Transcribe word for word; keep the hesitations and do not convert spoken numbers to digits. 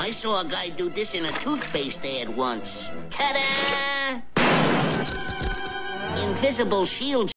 I saw a guy do this in a toothpaste ad once. Ta-da! Invisible shield.